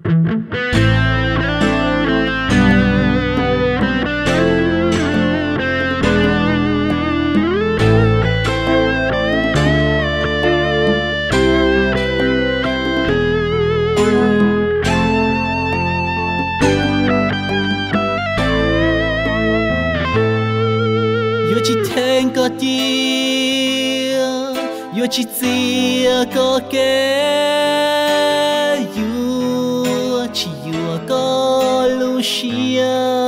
chỉ thèn có chia yo chỉ chia có kẻ yo chỉ yo có Lucia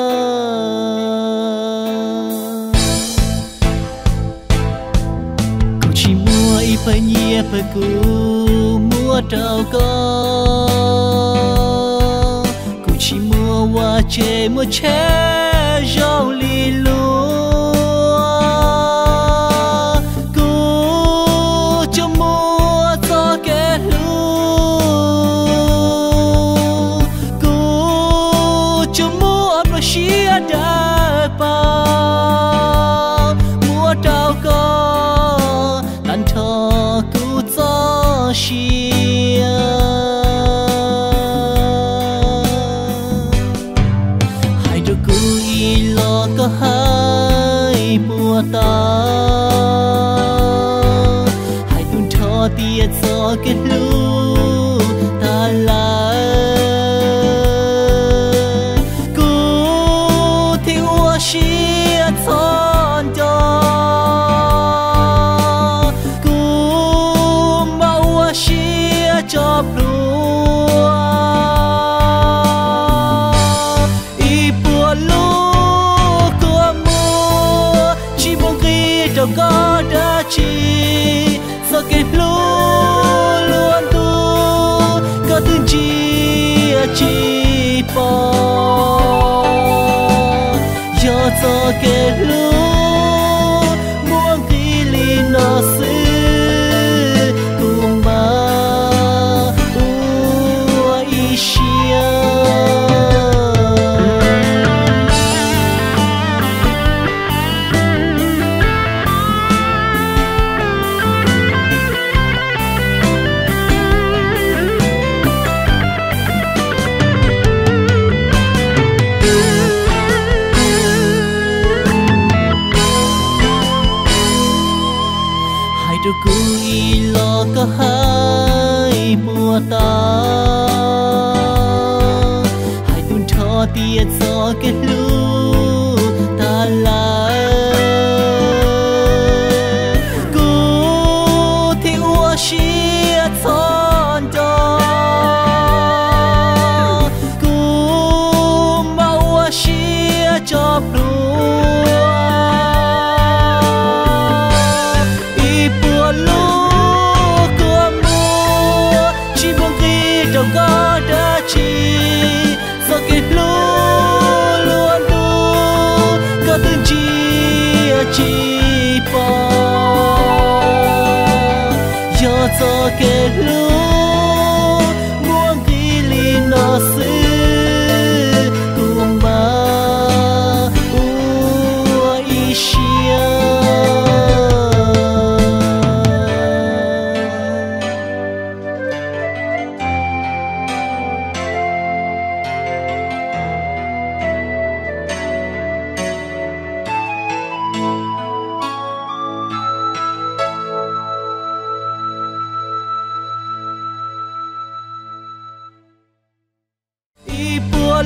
cô chỉ mua ít phải nhẹ phải cô mua trâu cô chỉ mua hoa chế mua chế rau li lu hai đứa cứ lo có hai bùa ta hai tuần thọ tiệt gió kết lu ta là cô thiếu xia thon cho cô mau xia cho có đã chỉ do kết lu luôn tu có từng chỉ bỏ do kết lu muốn đi li nó xứ cùng mà ý xia đôi cúi lo có hai mùa ta hai tuần thọ tiệt gió kết lu ta là cô thiếu xia thon cho cô mau xia cho có đã chỉ do kết lu luôn tu có từng chỉ bỏ do kết lu muốn đi li nó xứ cùng mà ý xia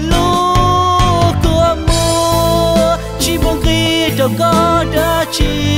lu của mua chỉ mong khi đâu có đã chỉ